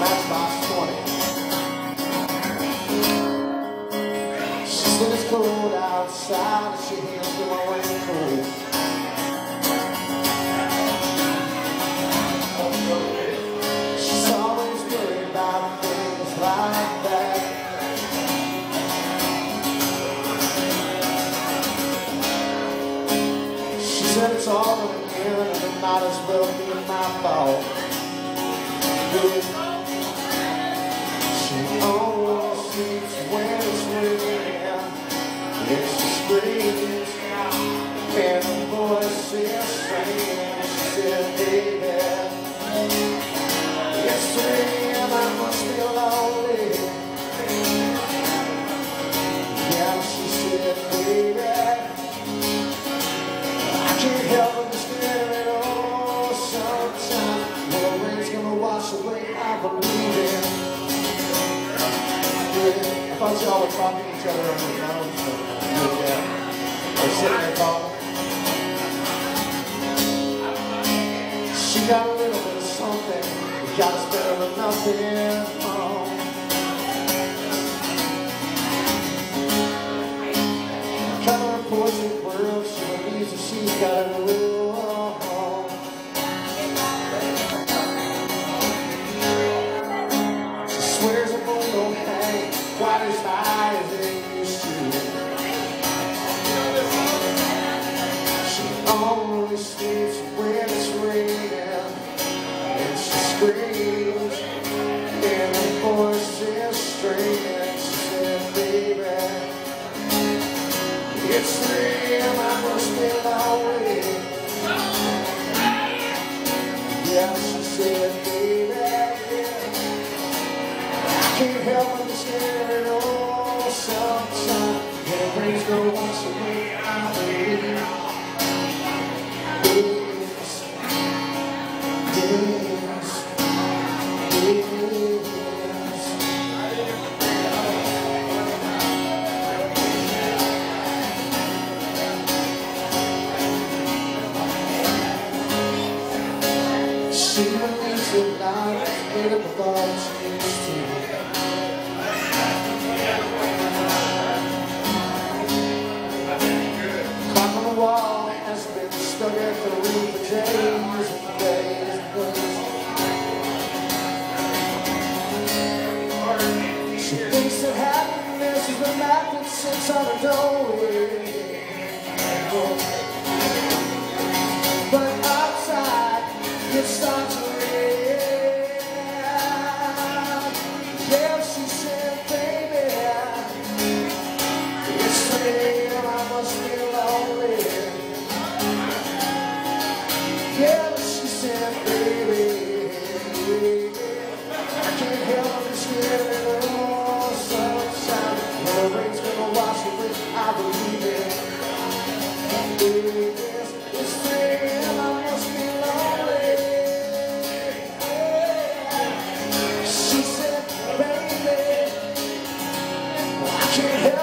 Matchbox 20. She said it's cold outside and she hands me my raincoat. She's always worried about things like that. She said it's all in the end and it might as well be my fault. She always sleeps when it's raining. It's the screams and the voice is strange. She said, baby, it's 3 AM, I must be lonely. Yeah, she said, baby, I can't help but just get it all sometimes. The rain's gonna wash away, I believe it. I thought y'all were talking to each other on the phone. Or sitting there talking. She got a little bit of something. We got us better than nothing. Color poison world, she believes that she's got a rule. She swears a boy don't hang quite as high as it used to. She only sleeps when it's raining, and she screams, and her voice is straining. She said, baby, it's 3 AM, I must be lonely. Yeah, she said, baby, I can't help but just get it all sometime. And the rain's gonna wash away, I believe. She believes that life is made up of all she used to. Clock on the wall has been stuck at the roof for days and days and days. She thinks that happiness is the map that sits on her doorway. But outside it starts to rain. Yeah, she said, baby, it's 3 AM, I must be lonely. Yeah, she said, baby, I can't help but just get it all sunshine. The rain's gonna wash away, I believe it. It's 3 AM, I must be lonely. She said, baby, I can't help